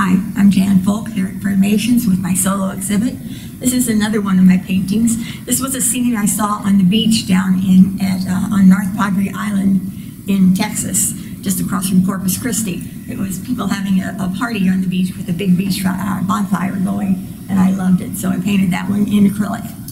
Hi, I'm Jan Foulk here at Framations with my solo exhibit. This is another one of my paintings. This was a scene I saw on the beach down on North Padre Island in Texas, just across from Corpus Christi. It was people having a party on the beach with a big beach bonfire going, and I loved it, so I painted that one in acrylic.